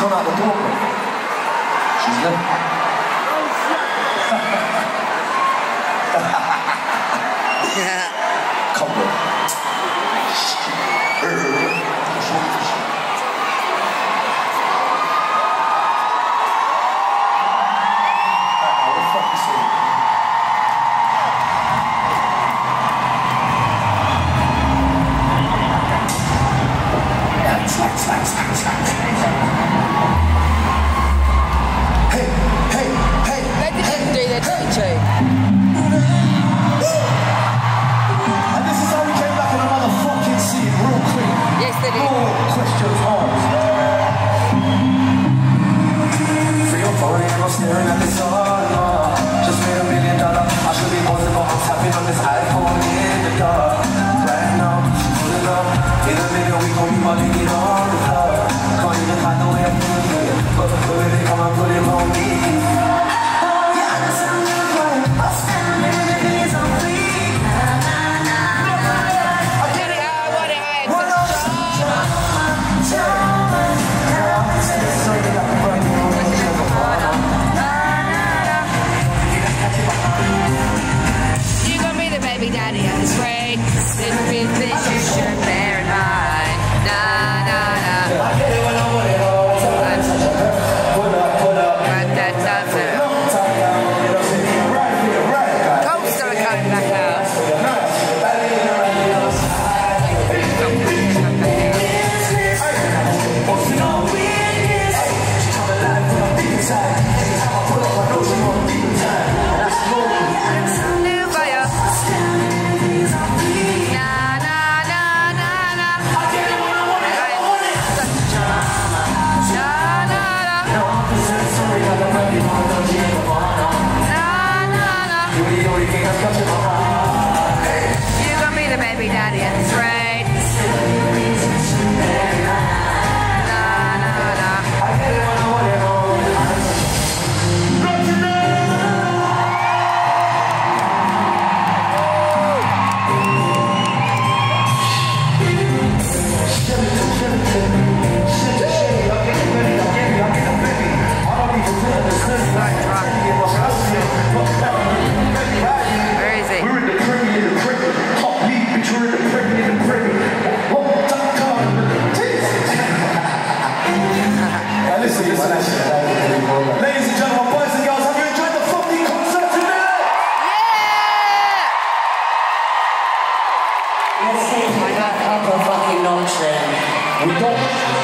gone out the door, bro. She's left. Come on. Staring at the sun, just made $1 million. I should be posting, but I'm tapping on this iPhone in the dark. Right now, pulling up. In a minute, we gon' be running it on the club. Can't even hide the way I'm feeling, but the way they come and put it on me. Yeah, that's how I'm playing. I'm standing in the days on free. I did it how I want it, how it's You gon' be the baby daddy of this break. Little bit fish you should bear in mind. Nah, nah, nah. I get it when I want it all. But that doesn't. Cole's gonna come back out. You gon' be the baby daddy at this rate. Nah, nah, nah. I get it when I want it all. Where is it? We're in the Premier, the Premier, top league, bitch, we're in the Premier, the Premier. Now listen. Ladies and gentlemen, boys and girls, have you enjoyed the fucking concert today? Yeah! Let's take it back up a fucking notch then. We don't.